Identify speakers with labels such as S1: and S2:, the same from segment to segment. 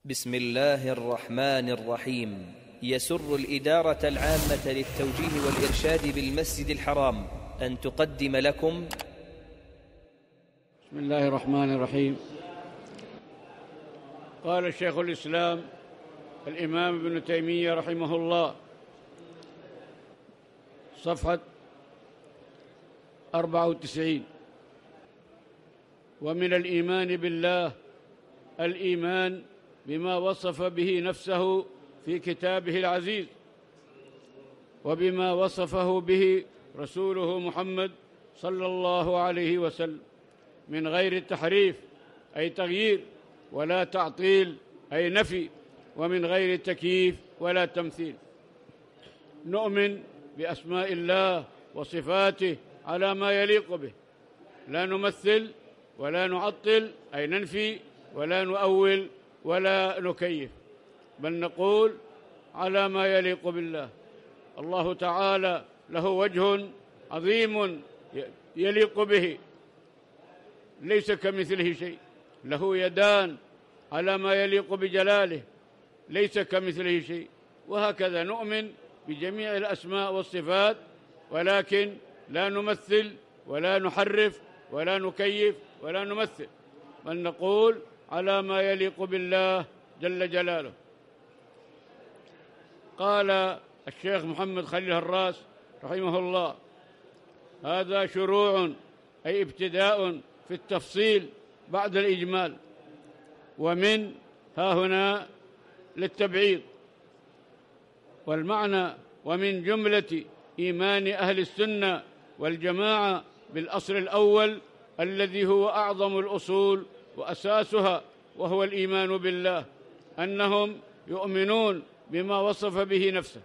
S1: بسم الله الرحمن الرحيم. يسر الإدارة العامة للتوجيه والإرشاد بالمسجد الحرام أن تقدم لكم
S2: بسم الله الرحمن الرحيم. قال الشيخ الإسلام الإمام ابن تيمية رحمه الله، صفحة 94: ومن الإيمان بالله الإيمان بما وصف به نفسه في كتابه العزيز، وبما وصفه به رسوله محمد صلى الله عليه وسلم، من غير تحريف أي تغيير، ولا تعطيل أي نفي، ومن غير تكييف ولا تمثيل. نؤمن بأسماء الله وصفاته على ما يليق به، لا نمثل ولا نعطل أي ننفي، ولا نؤول ولا نكيف، بل نقول على ما يليق بالله. الله تعالى له وجه عظيم يليق به، ليس كمثله شيء. له يدان على ما يليق بجلاله، ليس كمثله شيء. وهكذا نؤمن بجميع الأسماء والصفات، ولكن لا نمثل ولا نحرف ولا نكيف ولا نمثل، بل نقول على ما يليق بالله جل جلاله. قال الشيخ محمد خليل هراس رحمه الله: هذا شروع أي ابتداء في التفصيل بعد الإجمال، ومن ها هنا للتبعيض، والمعنى ومن جملة إيمان أهل السنة والجماعة بالأصل الأول الذي هو أعظم الأصول وأساسها، وهو الإيمان بالله، أنهم يؤمنون بما وصف به نفسه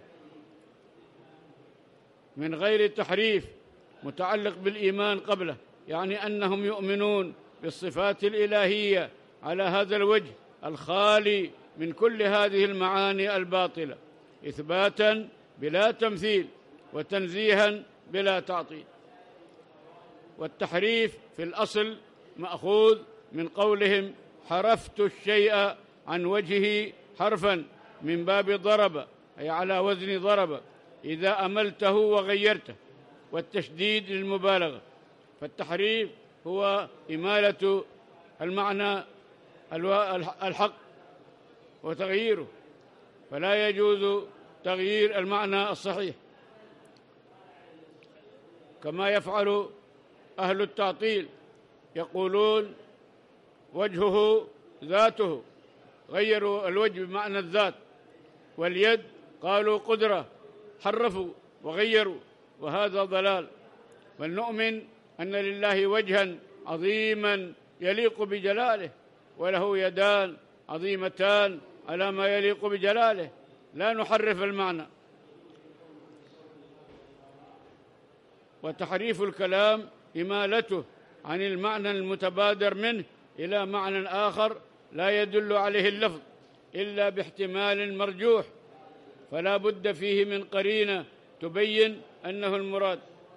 S2: من غير تحريف، متعلق بالإيمان قبله، يعني أنهم يؤمنون بالصفات الإلهية على هذا الوجه الخالي من كل هذه المعاني الباطلة، إثباتا بلا تمثيل، وتنزيها بلا تعطيل. والتحريف في الأصل مأخوذ من قولهم: حرفت الشيء عن وجهه حرفا، من باب ضرب أي على وزن ضرب، إذا أملته وغيرته، والتشديد للمبالغة. فالتحريف هو إمالة المعنى الحق وتغييره، فلا يجوز تغيير المعنى الصحيح، كما يفعل أهل التعطيل، يقولون وجهه ذاته، غيروا الوجه بمعنى الذات، واليد قالوا قدرة، حرفوا وغيروا، وهذا ضلال. ولنؤمن أن لله وجها عظيما يليق بجلاله، وله يدان عظيمتان على ما يليق بجلاله، لا نحرف المعنى. وتحريف الكلام إمالته عن المعنى المتبادر منه إلى معنى آخر لا يدل عليه اللفظ إلا باحتمال مرجوح، فلا بد فيه من قرينة تبين أنه المراد.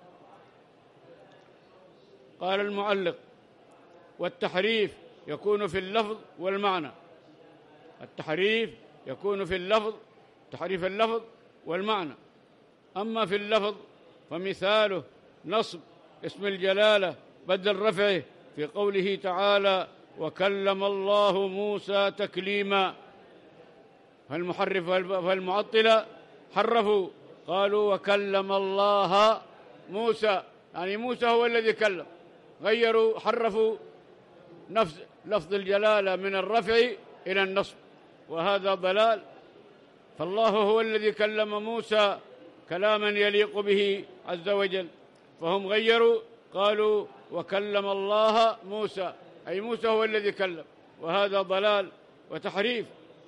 S2: قال المعلق: والتحريف يكون في اللفظ والمعنى. التحريف يكون في اللفظ، تحريف اللفظ والمعنى. أما في اللفظ فمثاله نصب اسم الجلالة بدل رفعه في قوله تعالى: وكلم الله موسى تكليما. فالمحرف والمعطلة حرفوا، قالوا وكلم الله موسى، يعني موسى هو الذي كلم، غيروا حرفوا نفس لفظ الجلالة من الرفع إلى النصب، وهذا ضلال. فالله هو الذي كلم موسى كلاما يليق به عز وجل، فهم غيروا قالوا وكلم الله موسى، أي موسى هو الذي كلم، وهذا ضلال وتحريف.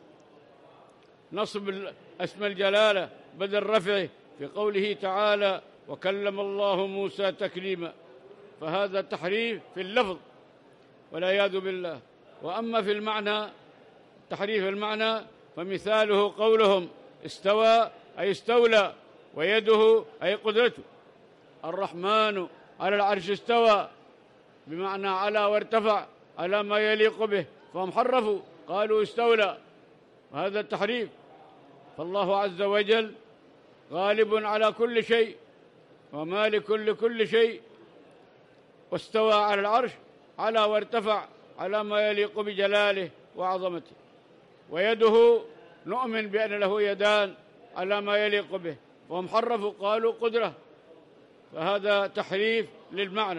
S2: نصب اسم الجلالة بدل رفعه في قوله تعالى: وكلم الله موسى تكليما، فهذا تحريف في اللفظ والعياذ بالله. وأما في المعنى، تحريف المعنى فمثاله قولهم استوى أي استولى، ويده أي قدرته. الرحمن على العرش استوى، بمعنى على وارتفع على ما يليق به، فهم حرفوا قالوا استولى، وهذا التحريف. فالله عز وجل غالب على كل شيء ومالك لكل شيء، واستوى على العرش، على وارتفع على ما يليق بجلاله وعظمته. ويده نؤمن بأن له يدان على ما يليق به، وهم حرفوا قالوا قدرة، فهذا تحريف للمعنى.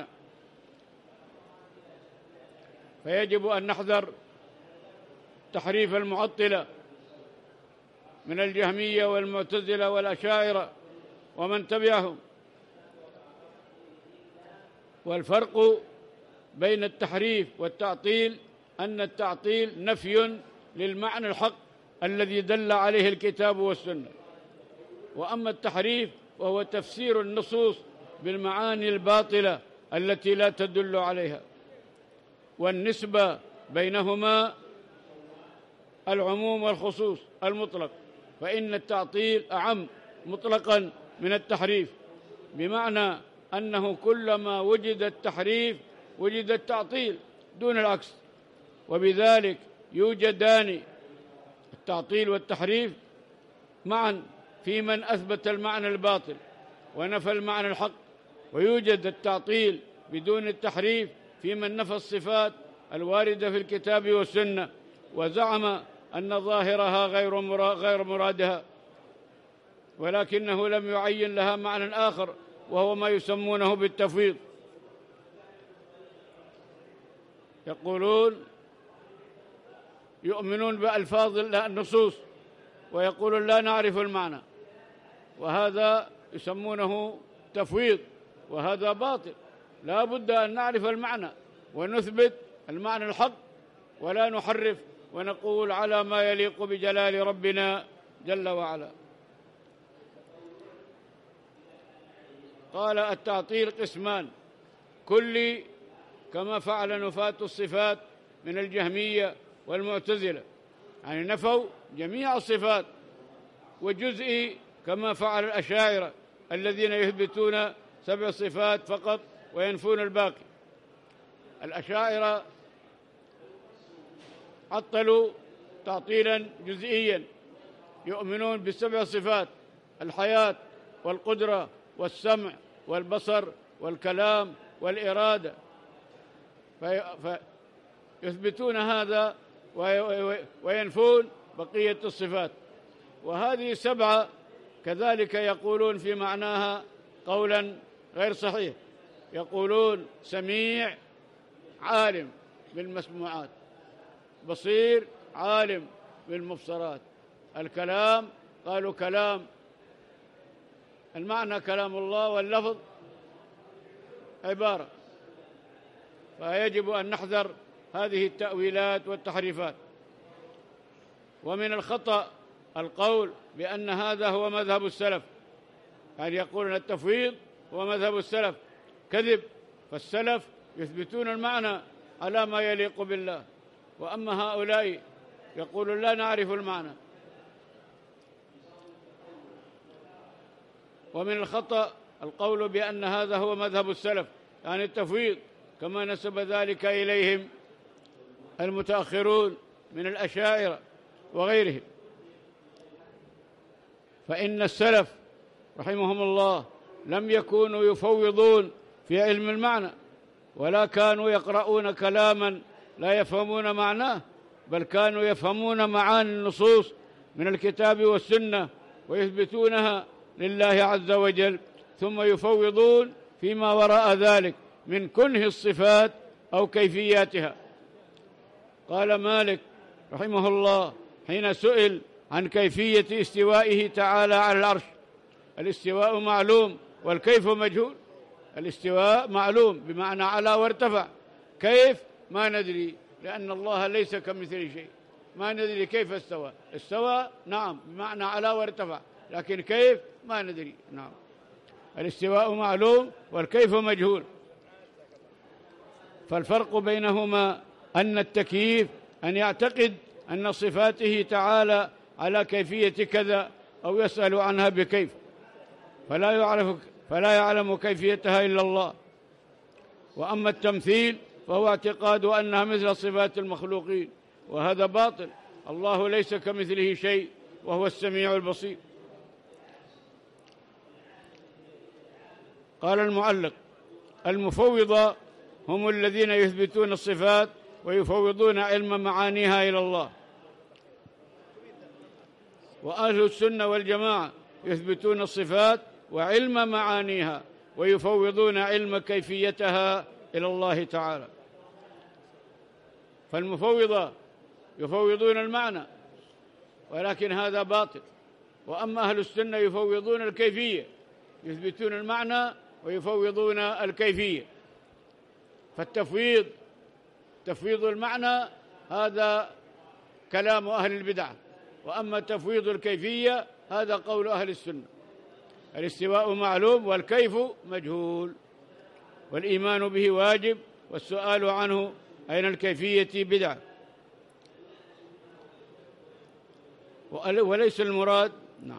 S2: فيجب أن نحذر تحريف المعطلة من الجهمية والمعتزلة والأشاعرة ومن تبعهم. والفرق بين التحريف والتعطيل أن التعطيل نفي للمعنى الحق الذي دل عليه الكتاب والسنة، وأما التحريف وهو تفسير النصوص بالمعاني الباطلة التي لا تدل عليها. والنسبة بينهما العموم والخصوص المطلق، فإن التعطيل أعم مطلقا من التحريف، بمعنى أنه كلما وجد التحريف وجد التعطيل دون العكس. وبذلك يوجدان التعطيل والتحريف معا في من أثبت المعنى الباطل ونفى المعنى الحق، ويوجد التعطيل بدون التحريف في من نفى الصفات الواردة في الكتاب والسنة وزعم أن ظاهرها غير مرادها، ولكنه لم يعين لها معنى آخر وهو ما يسمونه بالتفويض. يقولون يؤمنون بألفاظ النصوص ويقولون لا نعرف المعنى، وهذا يسمونه تفويض، وهذا باطل. لا بد أن نعرف المعنى ونثبت المعنى الحق ولا نحرف، ونقول على ما يليق بجلال ربنا جل وعلا. قال التعطيل قسمان: كلي كما فعل نفاة الصفات من الجهمية والمعتزلة، يعني نفوا جميع الصفات، وجزئي كما فعل الأشاعرة الذين يثبتون 7 صفات فقط وينفون الباقي. الأشاعرة عطلوا تعطيلا جزئيا، يؤمنون ب7 صفات: الحياة والقدرة والسمع والبصر والكلام والإرادة، فيثبتون هذا وينفون بقية الصفات. وهذه 7 كذلك يقولون في معناها قولا غير صحيح، يقولون سميع عالم بالمسموعات، بصير عالم بالمبصرات، الكلام قالوا كلام المعنى كلام الله واللفظ عبارة. فيجب أن نحذر هذه التأويلات والتحريفات. ومن الخطأ القول بأن هذا هو مذهب السلف، يعني يقولون التفويض هو مذهب السلف، كذب. فالسلف يثبتون المعنى على ما يليق بالله، وأما هؤلاء يقولون لا نعرف المعنى. ومن الخطأ القول بأن هذا هو مذهب السلف، يعني التفويض، كما نسب ذلك إليهم المتأخرون من الأشاعرة وغيرهم. فإن السلف رحمهم الله لم يكونوا يفوضون في علم المعنى، ولا كانوا يقرؤون كلاما لا يفهمون معناه، بل كانوا يفهمون معاني النصوص من الكتاب والسنة ويثبتونها لله عز وجل، ثم يفوضون فيما وراء ذلك من كنه الصفات أو كيفياتها. قال مالك رحمه الله حين سئل عن كيفية استوائه تعالى على العرش: الاستواء معلوم والكيف مجهول. الاستواء معلوم بمعنى على وارتفع، كيف ما ندري، لأن الله ليس كمثله شيء، ما ندري كيف استوى. استوى نعم بمعنى على وارتفع، لكن كيف ما ندري. نعم، الاستواء معلوم والكيف مجهول. فالفرق بينهما أن التكييف أن يعتقد أن صفاته تعالى على كيفية كذا أو يسأل عنها بكيف، فلا يعلم كيفيتها إلا الله. وأما التمثيل فهو اعتقاد أنها مثل صفات المخلوقين، وهذا باطل. الله ليس كمثله شيء وهو السميع البصير. قال المعلق: المفوضة هم الذين يثبتون الصفات ويفوضون علم معانيها إلى الله، وأهل السنة والجماعة يثبتون الصفات وعلم معانيها ويفوضون علم كيفيتها إلى الله تعالى. فالمفوضة يفوضون المعنى ولكن هذا باطل، وأما أهل السنة يفوضون الكيفية، يثبتون المعنى ويفوضون الكيفية. فالتفويض تفويض المعنى هذا كلام أهل البدع، وأما تفويض الكيفية هذا قول أهل السنة. الاستواء معلوم والكيف مجهول، والإيمان به واجب والسؤال عنه أين الكيفية بدعة. وليس المراد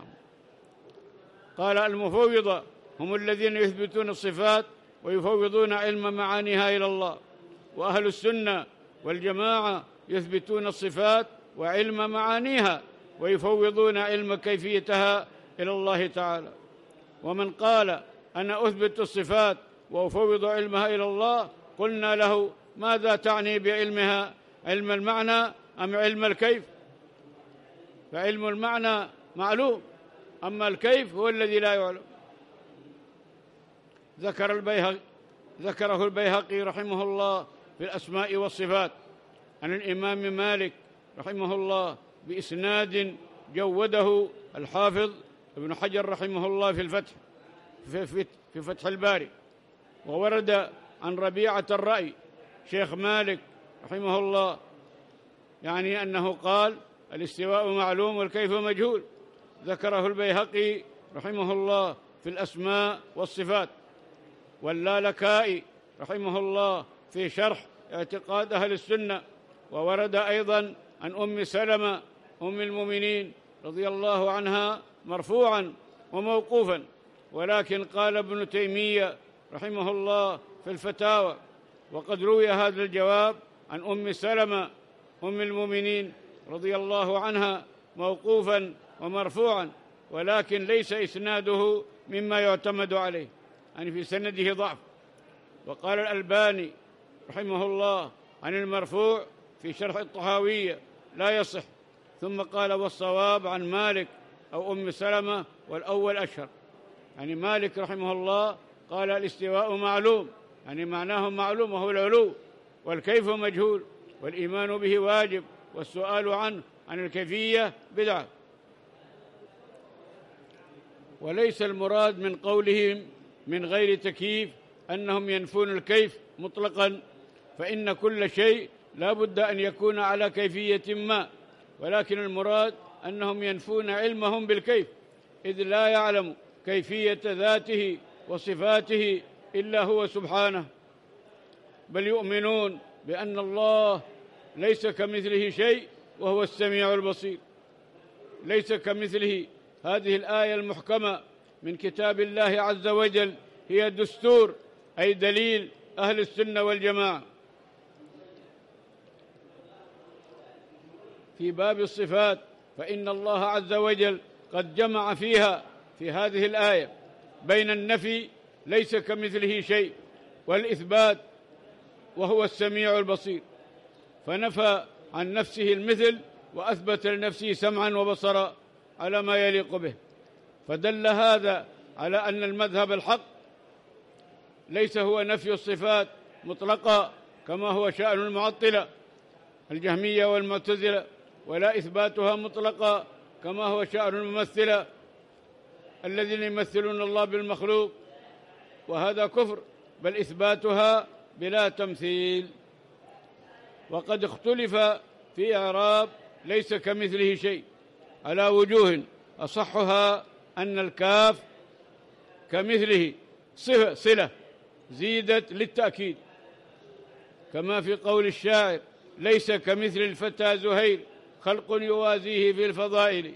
S2: قال: المفوضة هم الذين يثبتون الصفات ويفوضون علم معانيها إلى الله، وأهل السنة والجماعة يثبتون الصفات وعلم معانيها ويفوضون علم كيفيتها إلى الله تعالى. ومن قال: أنا أثبت الصفات وأفوض علمها إلى الله، قلنا له: ماذا تعني بعلمها؟ علم المعنى أم علم الكيف؟ فعلم المعنى معلوم، أما الكيف هو الذي لا يعلم. ذكره البيهقي رحمه الله في الأسماء والصفات عن الإمام مالك رحمه الله بإسناد جوده الحافظ ابن حجر رحمه الله في فتح الباري. وورد عن ربيعة الرأي شيخ مالك رحمه الله يعني أنه قال: الاستواء معلوم والكيف مجهول. ذكره البيهقي رحمه الله في الأسماء والصفات. واللالكائي رحمه الله في شرح اعتقاد أهل السنة. وورد أيضا عن أم سلمة أم المؤمنين رضي الله عنها مرفوعا وموقوفا، ولكن قال ابن تيمية رحمه الله في الفتاوى: وقد روي هذا الجواب عن أم سلمة أم المؤمنين رضي الله عنها موقوفا ومرفوعا، ولكن ليس إسناده مما يعتمد عليه، يعني في سنده ضعف. وقال الألباني رحمه الله عن المرفوع في شرح الطحاوية: لا يصح. ثم قال: والصواب عن مالك أو أم سلمة، والأول أشهر. يعني مالك رحمه الله قال: الاستواء معلوم، يعني معناه معلوم وهو العلو، والكيف مجهول، والإيمان به واجب، والسؤال عنه عن الكيفية بدعة. وليس المراد من قولهم من غير تكييف أنهم ينفون الكيف مطلقا، فإن كل شيء لا بد أن يكون على كيفية ما، ولكن المراد أنهم ينفون علمهم بالكيف، إذ لا يعلم كيفية ذاته وصفاته إلا هو سبحانه، بل يؤمنون بأن الله ليس كمثله شيء وهو السميع البصير. ليس كمثله، هذه الآية المحكمة من كتاب الله عز وجل هي دستور، أي دليل أهل السنة والجماعة. في باب الصفات فإن الله عز وجل قد جمع فيها في هذه الآية بين النفي ليس كمثله شيء والإثبات وهو السميع البصير، فنفى عن نفسه المثل وأثبت لنفسه سمعا وبصرا على ما يليق به. فدل هذا على أن المذهب الحق ليس هو نفي الصفات مطلقا كما هو شأن المعطلة الجهمية والمعتزلة، ولا إثباتها مطلقا كما هو شأن الممثلة الذين يمثلون الله بالمخلوق، وهذا كفر، بل إثباتها بلا تمثيل. وقد اختلف في إعراب ليس كمثله شيء على وجوه، أصحها أن الكاف كمثله صلة زيدت للتأكيد، كما في قول الشاعر: ليس كمثل الفتى زهير خلق يوازيه في الفضائل.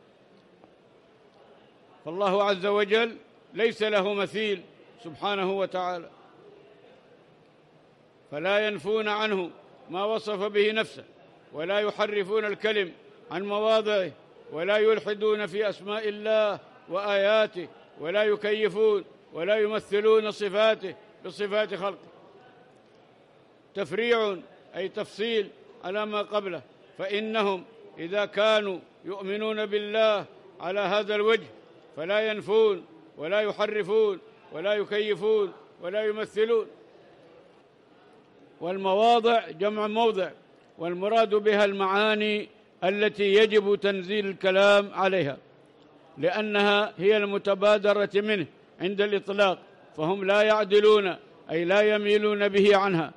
S2: فالله عز وجل ليس له مثيل سبحانه وتعالى، فلا ينفون عنه ما وصف به نفسه، ولا يحرفون الكلم عن مواضعه، ولا يلحدون في أسماء الله وآياته، ولا يكيفون ولا يمثلون صفاته بصفات خلقه. تفريع أي تفصيل على ما قبله، فإنهم إذا كانوا يؤمنون بالله على هذا الوجه فلا ينفون ولا يحرفون ولا يكيفون ولا يمثلون. والمواضع جمع موضع، والمراد بها المعاني التي يجب تنزيل الكلام عليها، لأنها هي المتبادرة منه عند الإطلاق، فهم لا يعدلون أي لا يميلون به عنها.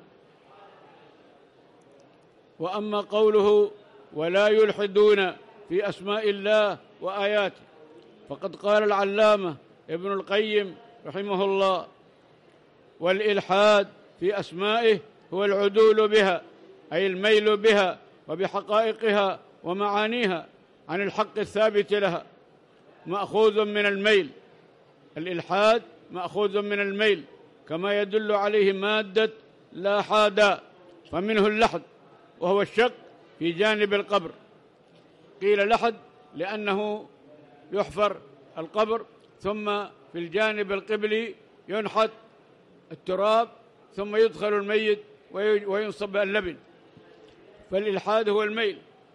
S2: وأما قوله ولا يلحدون في أسماء الله وآياته، فقد قال العلامة ابن القيم رحمه الله: والإلحاد في أسمائه هو العدول بها، أي الميل بها وبحقائقها ومعانيها عن الحق الثابت لها، مأخوذ من الميل. الإلحاد مأخوذ من الميل، كما يدل عليه مادة لا حادا، فمنه اللحد وهو الشق في جانب القبر. قيل لحد لأنه يحفر القبر ثم في الجانب القبلي ينحت التراب ثم يدخل الميت وينصب اللبن، فالإلحاد هو الميل،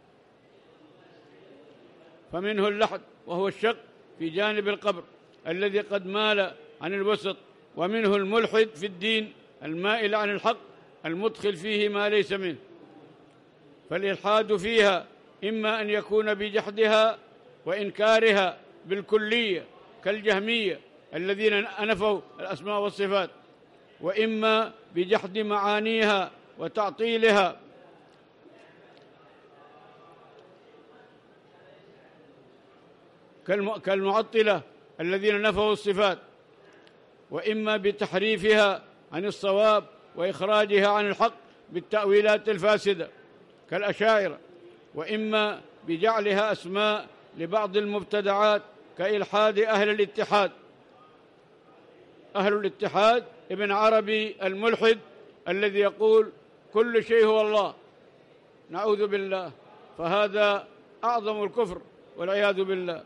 S2: فمنه اللحد وهو الشق في جانب القبر الذي قد مال عن الوسط. ومنه الملحد في الدين المائل عن الحق المدخل فيه ما ليس منه. فالإلحاد فيها إما أن يكون بجحدها وإنكارها بالكلية كالجهمية الذين أنفوا الأسماء والصفات، وإما بجحد معانيها وتعطيلها كالمعطلة الذين نفوا الصفات، وإما بتحريفها عن الصواب وإخراجها عن الحق بالتأويلات الفاسدة كالأشاعرة، وإما بجعلها أسماء لبعض المبتدعات كإلحاد أهل الاتحاد. أهل الاتحاد ابن عربي الملحد الذي يقول كل شيء هو الله، نعوذ بالله، فهذا أعظم الكفر والعياذ بالله.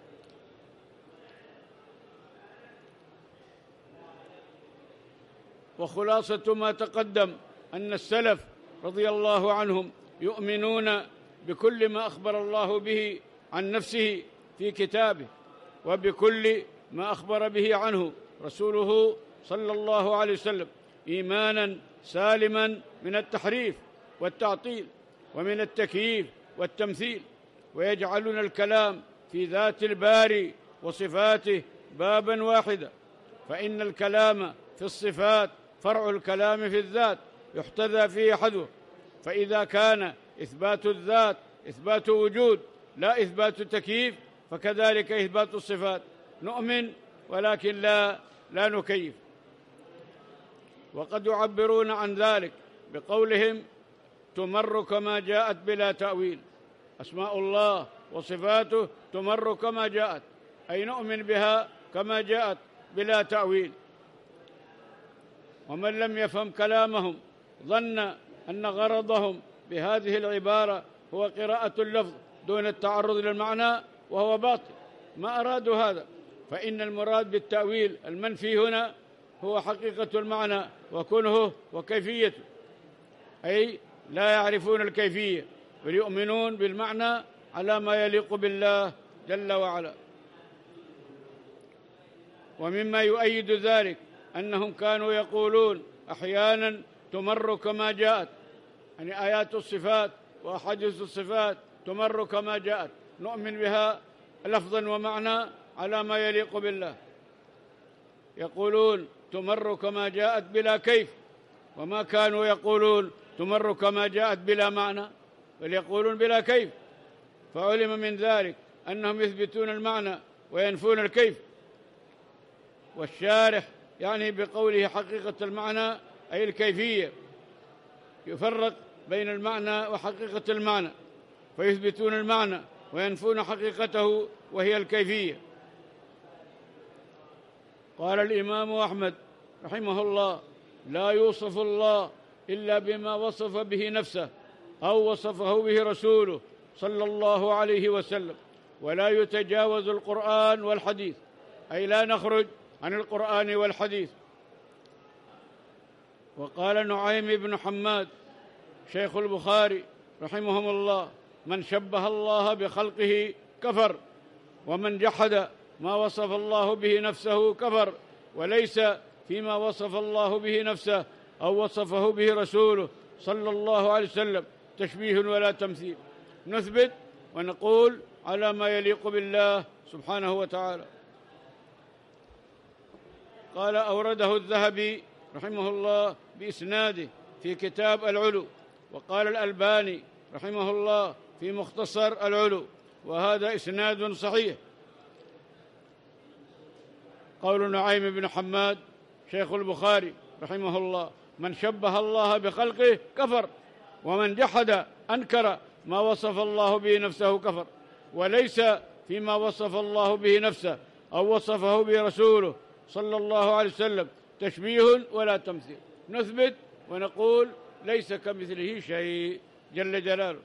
S2: وخلاصة ما تقدم أن السلف رضي الله عنهم يؤمنون بكل ما أخبر الله به عن نفسه في كتابه، وبكل ما أخبر به عنه رسوله صلى الله عليه وسلم، إيمانا سالما من التحريف والتعطيل ومن التكييف والتمثيل، ويجعلون الكلام في ذات الباري وصفاته بابا واحدا، فإن الكلام في الصفات فرع الكلام في الذات يحتذى فيه حذوه. فإذا كان إثبات الذات إثبات وجود لا إثبات تكييف، فكذلك إثبات الصفات نؤمن ولكن لا نكيف. وقد يعبرون عن ذلك بقولهم تمر كما جاءت بلا تأويل. أسماء الله وصفاته تمر كما جاءت، أي نؤمن بها كما جاءت بلا تأويل. ومن لم يفهم كلامهم ظن أن غرضهم بهذه العبارة هو قراءة اللفظ دون التعرض للمعنى، وهو باطل، ما أرادوا هذا. فإن المراد بالتأويل المنفي هنا هو حقيقة المعنى وكنهه وكيفيته، أي لا يعرفون الكيفية بل يؤمنون بالمعنى على ما يليق بالله جل وعلا. ومما يؤيد ذلك أنهم كانوا يقولون أحيانا تمر كما جاءت، يعني آيات الصفات وأحاديث الصفات تمر كما جاءت، نؤمن بها لفظا ومعنى على ما يليق بالله. يقولون تمر كما جاءت بلا كيف، وما كانوا يقولون تمر كما جاءت بلا معنى، بل يقولون بلا كيف. فعلم من ذلك أنهم يثبتون المعنى وينفون الكيف. والشارح يعني بقوله حقيقة المعنى أي الكيفية، يفرق بين المعنى وحقيقة المعنى، فيثبتون المعنى وينفون حقيقته وهي الكيفية. قال الإمام أحمد رحمه الله: لا يوصف الله إلا بما وصف به نفسه أو وصفه به رسوله صلى الله عليه وسلم، ولا يتجاوز القرآن والحديث، أي لا نخرج عن القرآن والحديث. وقال نعيم بن حماد شيخ البخاري رحمهم الله: من شبه الله بخلقه كفر، ومن جحد ما وصف الله به نفسه كفر، وليس فيما وصف الله به نفسه أو وصفه به رسوله صلى الله عليه وسلم تشبيه ولا تمثيل. نثبت ونقول على ما يليق بالله سبحانه وتعالى. قال: أورده الذهبي رحمه الله بإسناده في كتاب العلو، وقال الألباني رحمه الله في مختصر العلو، وهذا إسناد صحيح. قول نعيم بن حماد شيخ البخاري رحمه الله: من شبه الله بخلقه كفر، ومن جحد أنكر ما وصف الله به نفسه كفر، وليس فيما وصف الله به نفسه أو وصفه به رسوله صلى الله عليه وسلم تشبيه ولا تمثيل. نثبت ونقول ليس كمثله شيء جل جلاله.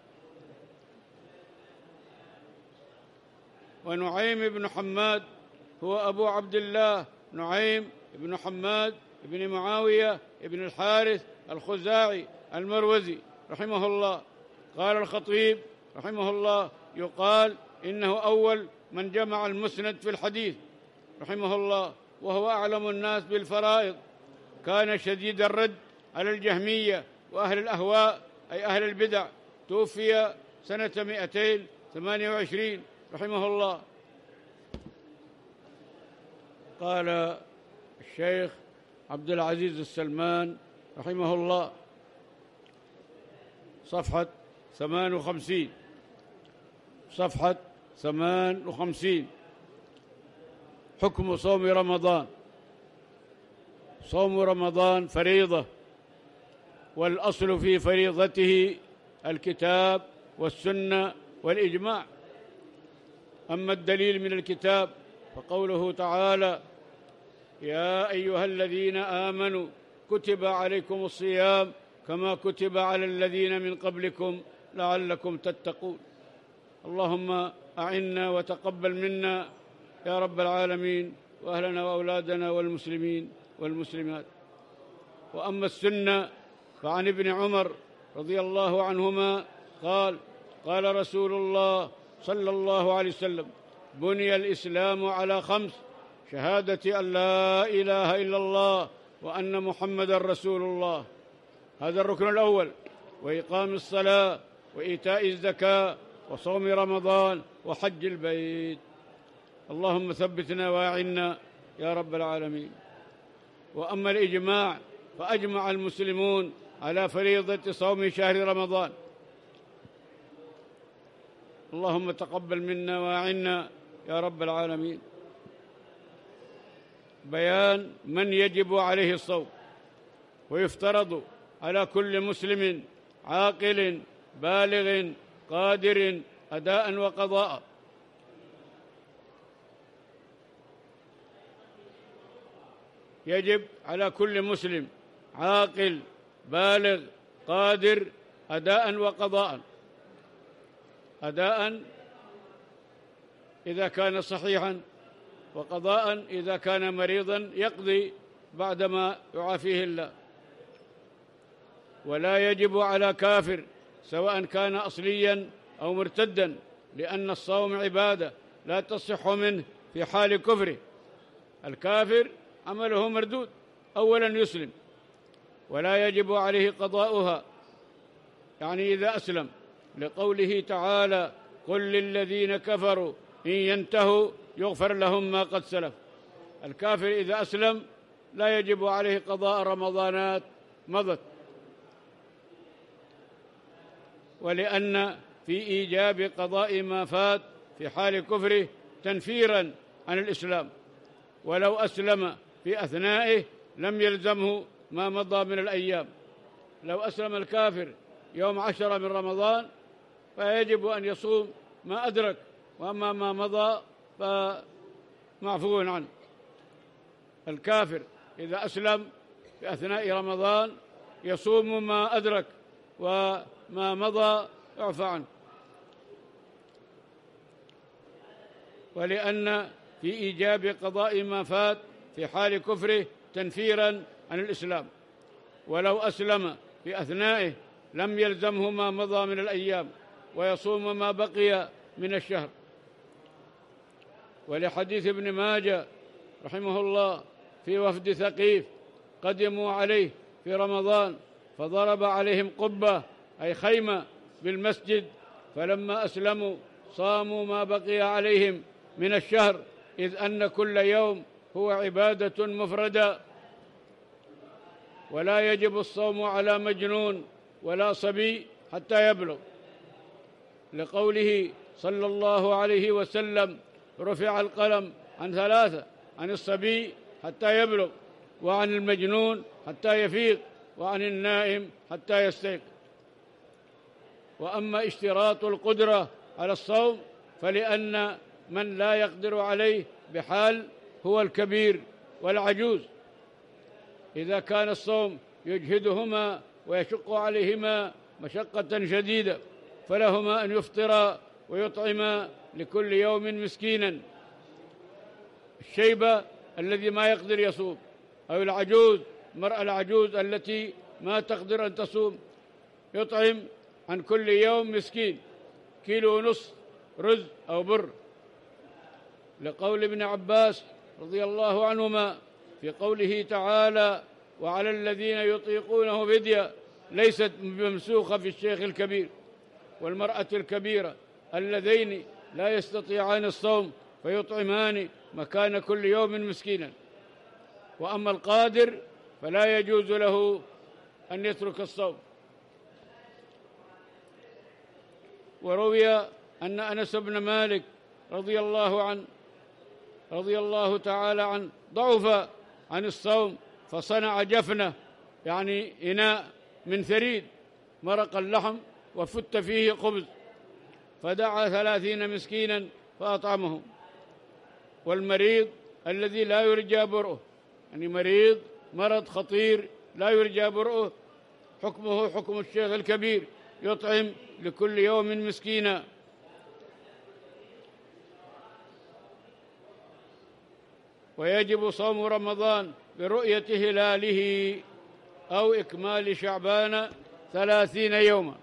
S2: ونعيم بن حماد هو أبو عبد الله نعيم بن حماد بن معاوية بن الحارث الخزاعي المروزي رحمه الله. قال الخطيب رحمه الله: يقال إنه أول من جمع المسند في الحديث رحمه الله، وهو أعلم الناس بالفرائض. كان شديد الرد على الجهمية وأهل الأهواء أي أهل البدع. توفي سنة 228 رحمه الله. قال الشيخ عبد العزيز السلمان رحمه الله صفحة 58: حكم صوم رمضان. صوم رمضان فريضة، والأصل في فريضته الكتاب والسنة والإجماع. أما الدليل من الكتاب فقوله تعالى: يا أيها الذين آمنوا كتب عليكم الصيام كما كتب على الذين من قبلكم لعلكم تتقون. اللهم أعنا وتقبل منا يا رب العالمين، وأهلنا وأولادنا والمسلمين والمسلمات. وأما السنة فعن ابن عمر رضي الله عنهما قال: قال رسول الله صلى الله عليه وسلم: بني الإسلام على 5: شهادة أن لا إله إلا الله وأن محمدًا رسول الله، هذا الركن الأول، وإقام الصلاة وإيتاء الزكاة وصوم رمضان وحج البيت. اللهم ثبتنا وأعنا يا رب العالمين. وأما الإجماع فأجمع المسلمون على فريضة صوم شهر رمضان. اللهم تقبل منا وأعنا يا رب العالمين. بيان من يجب عليه الصوم. ويفترض على كل مسلم عاقل بالغ قادر أداء وقضاء. يجب على كل مسلم عاقل بالغ قادر أداء وقضاء. أداء إذا كان صحيحا، وقضاء إذا كان مريضا يقضي بعدما يعافيه الله. ولا يجب على كافر سواء كان أصليا أو مرتدا، لأن الصوم عبادة لا تصح منه في حال كفره. الكافر عمله مردود، أولا يسلم، ولا يجب عليه قضاؤها، يعني إذا أسلم، لقوله تعالى: قل للذين كفروا إن ينتهوا يغفر لهم ما قد سلف. الكافر إذا أسلم لا يجب عليه قضاء رمضانات مضت. ولأن في إيجاب قضاء ما فات في حال كفره تنفيرا عن الإسلام، ولو أسلم في أثنائه لم يلزمه ما مضى من الأيام. لو أسلم الكافر يوم 10 من رمضان فيجب أن يصوم ما أدرك، وأما ما مضى فمعفو عنه. الكافر إذا أسلم في أثناء رمضان يصوم ما أدرك، وما مضى يعفى عنه. ولأن في إيجاب قضاء ما فات في حال كفره تنفيرا عن الإسلام، ولو أسلم في أثنائه لم يلزمه ما مضى من الأيام ويصوم ما بقي من الشهر. ولحديث ابن ماجه رحمه الله في وفد ثقيف قدموا عليه في رمضان فضرب عليهم قبة أي خيمة بالمسجد، فلما أسلموا صاموا ما بقي عليهم من الشهر، إذ أن كل يوم هو عبادة مفردة، ولا يجب الصوم على مجنون ولا صبي حتى يبلغ، لقوله صلى الله عليه وسلم: رفع القلم عن ثلاثة، عن الصبي حتى يبلغ، وعن المجنون حتى يفيق، وعن النائم حتى يستيقظ. وأما اشتراط القدرة على الصوم فلأن من لا يقدر عليه بحال هو الكبير والعجوز، إذا كان الصوم يجهدهما ويشق عليهما مشقة شديدة فلهما أن يفطرا ويطعما لكل يوم مسكينا. الشيبة الذي ما يقدر يصوم، أو العجوز، المرأة العجوز التي ما تقدر أن تصوم، يطعم عن كل يوم مسكين 1.5 كيلو رز أو بر، لقول ابن عباس رضي الله عنهما في قوله تعالى: وعلى الذين يطيقونه فدية، ليست ممسوخة في الشيخ الكبير والمرأة الكبيرة اللذين لا يستطيعان الصوم فيطعمان مكان كل يوم مسكينا. وأما القادر فلا يجوز له أن يترك الصوم. وروي أن أنس بن مالك رضي الله تعالى عنه ضعف عن الصوم فصنع جفنة، يعني إناء من ثريد مرق اللحم وفت فيه خبز، فدعا 30 مسكينا فأطعمهم. والمريض الذي لا يرجى برؤه، يعني مرض خطير لا يرجى برؤه، حكمه حكم الشيخ الكبير، يطعم لكل يوم مسكينا. ويجب صوم رمضان برؤية هلاله أو إكمال شعبان 30 يوما.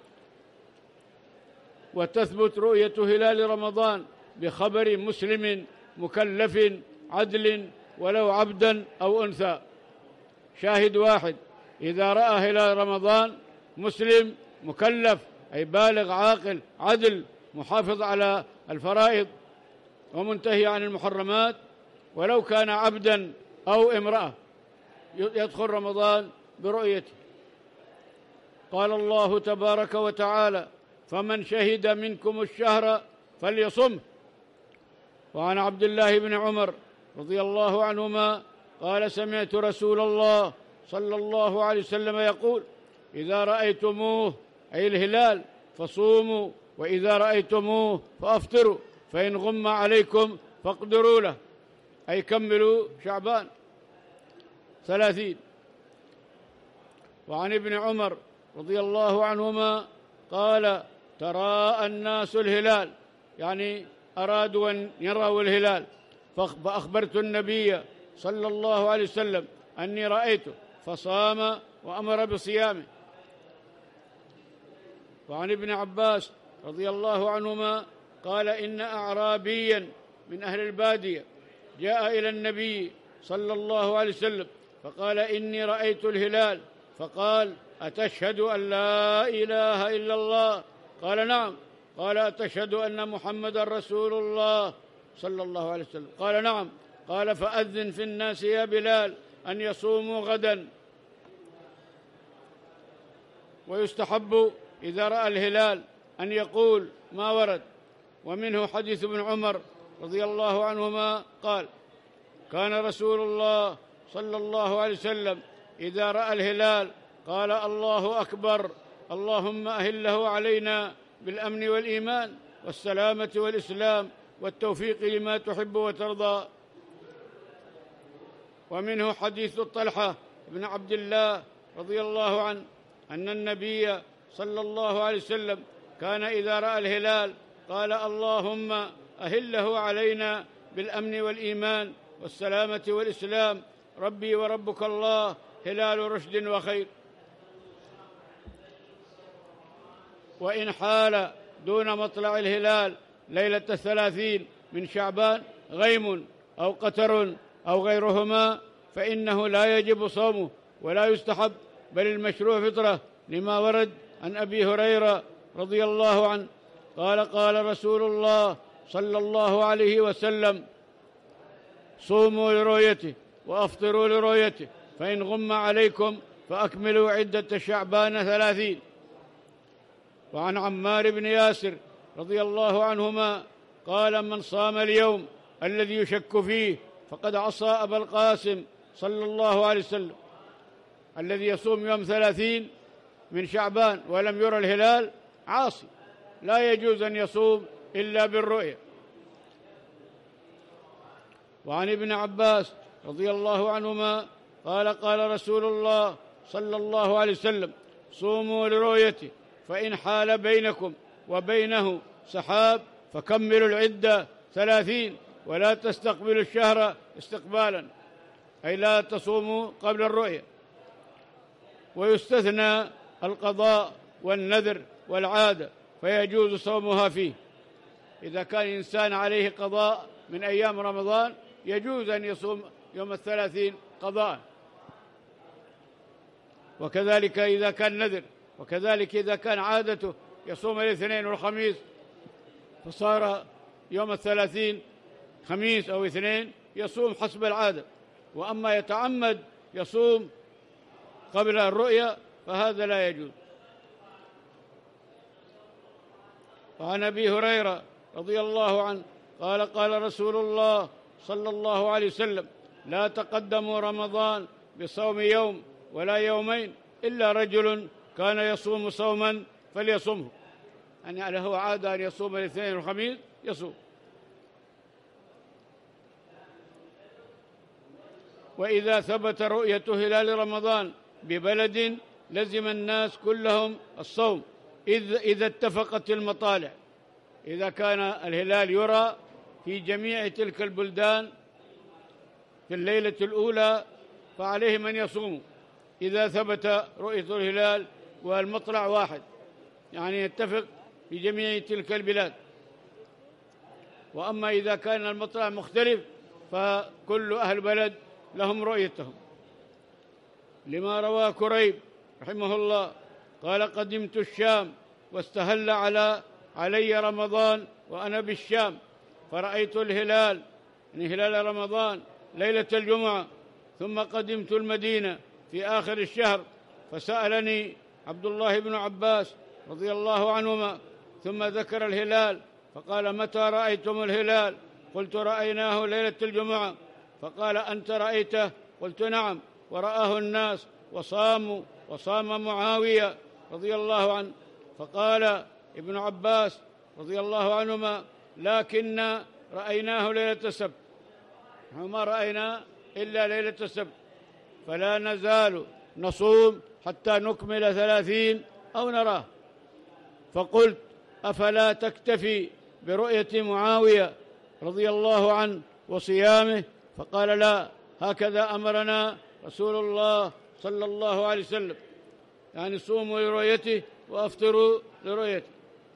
S2: وتثبت رؤية هلال رمضان بخبر مسلم مكلف عدل ولو عبدا أو أنثى. شاهد واحد: إذا رأى هلال رمضان مسلم مكلف أي بالغ عاقل عدل محافظ على الفرائض ومنتهي عن المحرمات، ولو كان عبدا أو امرأة، يدخل رمضان برؤيته. قال الله تبارك وتعالى: فمن شهد منكم الشهر فليصمه. وعن عبد الله بن عمر رضي الله عنهما قال: سمعت رسول الله صلى الله عليه وسلم يقول: إذا رأيتموه أي الهلال فصوموا، وإذا رأيتموه فأفطروا، فإن غم عليكم فاقدروا له، أي كملوا شعبان 30. وعن ابن عمر رضي الله عنهما قال: تراءى الناس الهلال، يعني أرادوا أن يروا الهلال، فأخبرت النبي صلى الله عليه وسلم أني رأيته فصام وأمر بصيامه. وعن ابن عباس رضي الله عنهما قال: إن أعرابيا من أهل البادية جاء إلى النبي صلى الله عليه وسلم فقال: إني رأيت الهلال، فقال: أتشهد أن لا إله إلا الله؟ قال: نعم. قال: أتشهد أن محمد رسول الله صلى الله عليه وسلم؟ قال: نعم. قال: فأذن في الناس يا بلال أن يصوموا غدا. ويستحب إذا رأى الهلال أن يقول ما ورد. ومنه حديث ابن عمر رضي الله عنهما قال: كان رسول الله صلى الله عليه وسلم إذا رأى الهلال قال: الله أكبر، اللهم أهله علينا بالأمن والإيمان والسلامة والإسلام والتوفيق لما تحب وترضى. ومنه حديث طلحة بن عبد الله رضي الله عنه أن النبي صلى الله عليه وسلم كان إذا رأى الهلال قال: اللهم أهله علينا بالأمن والإيمان والسلامة والإسلام. ربي وربك الله، هلال رشد وخير. وإن حال دون مطلع الهلال ليلة 30 من شعبان غيم أو قتر أو غيرهما فإنه لا يجب صومه ولا يستحب، بل المشروع فطرة، لما ورد عن أبي هريرة رضي الله عنه قال: قال رسول الله صلى الله عليه وسلم: صوموا لرؤيته وأفطروا لرؤيته، فإن غم عليكم فأكملوا عدة شعبان 30. وعن عمار بن ياسر رضي الله عنهما قال: من صام اليوم الذي يشك فيه فقد عصى أبا القاسم صلى الله عليه وسلم. الذي يصوم يوم 30 من شعبان ولم يرى الهلال عاصي، لا يجوز أن يصوم إلا بالرؤية. وعن ابن عباس رضي الله عنهما قال: قال رسول الله صلى الله عليه وسلم: صوموا لرؤيته، فإن حال بينكم وبينه سحاب فكملوا العدة 30، ولا تستقبلوا الشهر استقبالا، أي لا تصوموا قبل الرؤية. ويستثنى القضاء والنذر والعادة، فيجوز صومها فيه. إذا كان إنسان عليه قضاء من أيام رمضان يجوز أن يصوم يوم 30 قضاء، وكذلك إذا كان نذر، وكذلك إذا كان عادته يصوم الاثنين والخميس فصار يوم 30 خميس أو اثنين يصوم حسب العادة. وأما يتعمد يصوم قبل الرؤية فهذا لا يجوز. وعن أبي هريرة رضي الله عنه قال: قال رسول الله صلى الله عليه وسلم: لا تقدموا رمضان بصوم يوم ولا يومين إلا رجل كان يصوم صوما فليصمه، يعني له عادة أن يصوم الاثنين والخميس يصوم. وإذا ثبت رؤية هلال رمضان ببلد لزم الناس كلهم الصوم إذا اتفقت المطالع. إذا كان الهلال يرى في جميع تلك البلدان في الليلة الأولى فعليهم أن يصوموا، إذا ثبت رؤية الهلال والمطلع واحد، يعني يتفق في جميع تلك البلاد. وأما إذا كان المطلع مختلف فكل أهل بلد لهم رؤيتهم، لما روى كريب رحمه الله قال: قدمت الشام واستهل علي رمضان وأنا بالشام، فرأيت الهلال، يعني هلال رمضان، ليلة الجمعة، ثم قدمت المدينة في آخر الشهر، فسألني عبد الله بن عباس رضي الله عنهما، ثم ذكر الهلال فقال: متى رأيتم الهلال؟ قلت: رأيناه ليلة الجمعة. فقال: أنت رأيته؟ قلت: نعم، ورآه الناس وصاموا، وصام معاوية رضي الله عنه. فقال ابن عباس رضي الله عنهما: لكن رأيناه ليلة السبت، وما رأينا إلا ليلة السبت، فلا نزال نصوم حتى نكمل 30 أو نراه. فقلت: أفلا تكتفي برؤية معاوية رضي الله عنه وصيامه؟ فقال: لا، هكذا أمرنا رسول الله صلى الله عليه وسلم، يعني صوموا لرؤيته وأفطروا لرؤيته.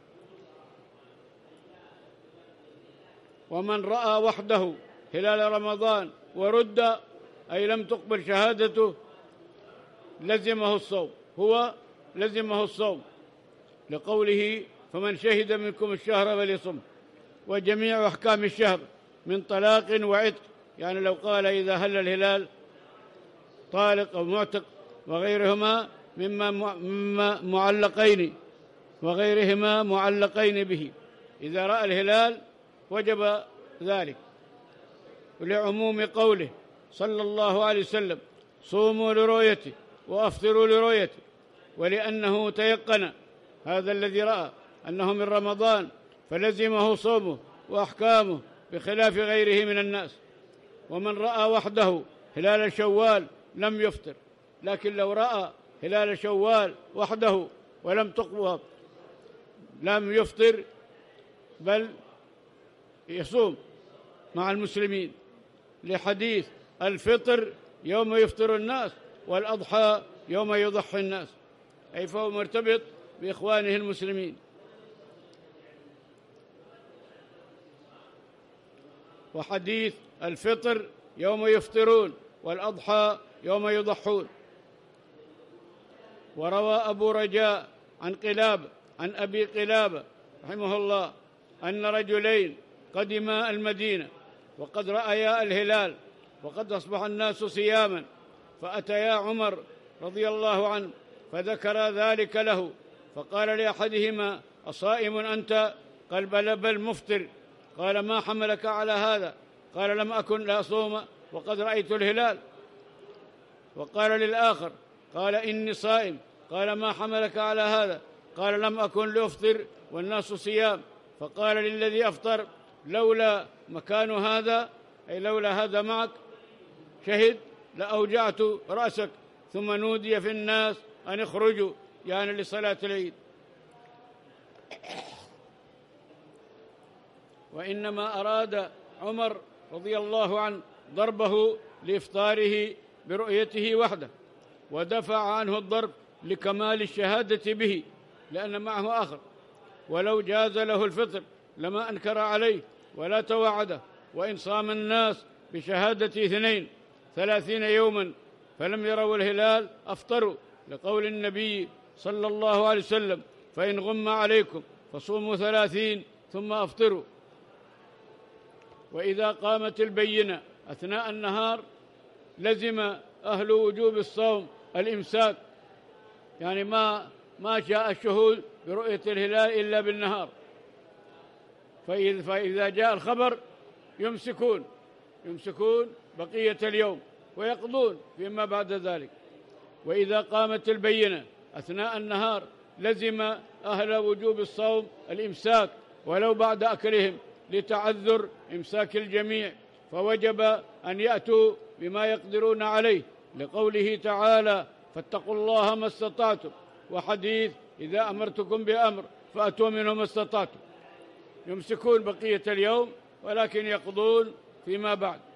S2: ومن رأى وحده هلال رمضان ورد، أي لم تقبل شهادته، لزمه الصوم، هو لزمه الصوم، لقوله: فمن شهد منكم الشهر فليصم. وجميع أحكام الشهر من طلاق وعتق، يعني لو قال إذا هل الهلال طالق أو معتق وغيرهما مما معلقين وغيرهما معلقين به، إذا رأى الهلال وجب ذلك. ولعموم قوله صلى الله عليه وسلم: صوموا لرؤيته وأفطروا لرؤيته، ولأنه تيقن هذا الذي رأى أنه من رمضان فلزمه صومه وأحكامه بخلاف غيره من الناس. ومن رأى وحده هلال شوال لم يفطر، لكن لو رأى هلال شوال وحده ولم تقوى لم يفطر، بل يصوم مع المسلمين، لحديث الفطر يوم يفطر الناس والأضحى يوم يضحي الناس، أي فهو مرتبط بإخوانه المسلمين. وحديث الفطر يوم يفطرون والأضحى يوم يضحون. وروى أبو رجاء عن أبي قلابة رحمه الله أن رجلين قدما المدينة وقد رأيا الهلال وقد أصبح الناس صياما، فأتيا عمر رضي الله عنه فذكر ذلك له، فقال لأحدهما: أصائم أنت؟ قال: بل مفطر. قال: ما حملك على هذا؟ قال: لم أكن لأصوم وقد رأيت الهلال. وقال للآخر: قال: إني صائم. قال: ما حملك على هذا؟ قال: لم أكن لأفطر والناس صيام. فقال للذي أفطر: لولا مكان هذا، أي لولا هذا معك شهد، لأوجعت رأسك. ثم نودي في الناس أن اخرجوا، يعني لصلاة العيد. وإنما أراد عمر رضي الله عنه ضربه لإفطاره برؤيته وحده، ودفع عنه الضرب لكمال الشهادة به، لأن معه آخر، ولو جاز له الفطر لما أنكر عليه ولا توعده. وإن صام الناس بشهادة 32 يوما فلم يروا الهلال أفطروا، لقول النبي صلى الله عليه وسلم: فإن غم عليكم فصوموا 30 ثم أفطروا. وإذا قامت البينة أثناء النهار لزم أهل وجوب الصوم الإمساك، يعني ما جاء الشهود برؤية الهلال إلا بالنهار، فإذا جاء الخبر يمسكون بقية اليوم ويقضون فيما بعد ذلك. وإذا قامت البينة أثناء النهار لزم أهل وجوب الصوم الإمساك ولو بعد أكلهم لتعذر إمساك الجميع، فوجب أن يأتوا بما يقدرون عليه، لقوله تعالى: فاتقوا الله ما استطعتم. وحديث: إذا أمرتكم بأمر فأتوا منه ما استطعتم. يمسكون بقية اليوم ولكن يقضون فيما بعد.